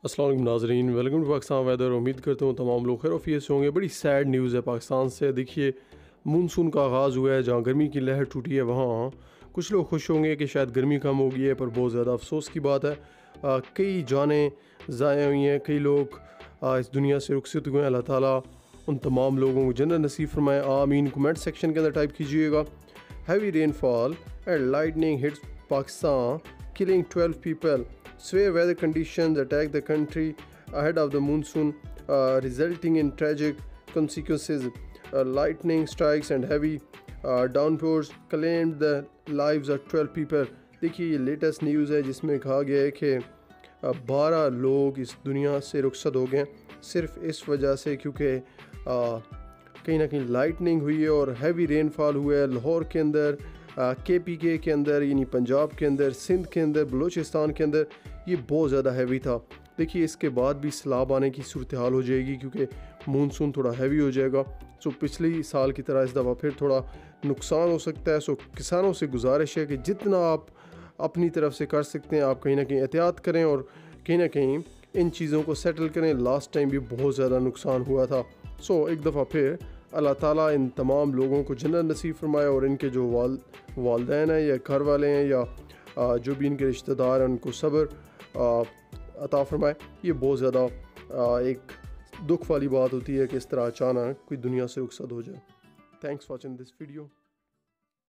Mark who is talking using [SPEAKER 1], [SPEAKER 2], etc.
[SPEAKER 1] अस्सलाम वालेकुम नाज़रीन, वेलकम टू पाकिस्तान वेदर। उम्मीद करता हूँ तमाम लोग खैर ऑफियत से होंगे। बड़ी सैड न्यूज़ है पाकिस्तान से। देखिए मानसून का आगाज़ हुआ है, जहाँ गर्मी की लहर टूटी है वहाँ कुछ लोग खुश होंगे कि शायद गर्मी कम हो गई है, पर बहुत ज़्यादा अफसोस की बात है कई जानें ज़ाया हुई हैं, कई लोग इस दुनिया से रुखसत हुए हैं। अल्लाह ताला उन तमाम लोगों को जन्नत नसीब फरमाए, आमीन। कमेंट सेक्शन के अंदर टाइप कीजिएगा। Heavy rainfall and lightning hits Pakistan, killing 12 people. Severe weather conditions attack the country ahead of the monsoon, resulting in tragic consequences. Lightning strikes and heavy downpours claimed the lives of 12 people. देखिए ये latest news है जिसमें कहा गया है कि 12 लोग इस दुनिया से रुखसत हो गए सिर्फ इस वजह से क्योंकि कहीं ना कहीं लाइटनिंग हुई है और हैवी रेनफॉल हुआ है। लाहौर के अंदर, KPK के अंदर यानी पंजाब के अंदर, सिंध के अंदर, बलूचिस्तान के अंदर ये बहुत ज़्यादा हैवी था। देखिए इसके बाद भी सैलाब आने की सूरत हाल हो जाएगी क्योंकि मानसून थोड़ा हैवी हो जाएगा। सो पिछली साल की तरह इस दफ़ा फिर थोड़ा नुकसान हो सकता है। सो किसानों से गुजारिश है कि जितना आप अपनी तरफ से कर सकते हैं आप कहीं ना कहीं एहतियात करें और कहीं ना कहीं इन चीज़ों को सेटल करें। लास्ट टाइम भी बहुत ज़्यादा नुकसान हुआ था। सो एक दफ़ा फिर अल्लाह ताला इन तमाम लोगों को जन्नत नसीब फरमाए और इनके जो वालदैन हैं या घर वाले हैं या जो भी इनके रिश्तेदार हैं उनको सब्र अता फरमाए। ये बहुत ज़्यादा एक दुख वाली बात होती है कि इस तरह अचानक कोई दुनिया से रुखसत हो जाए। Thanks for watching this video.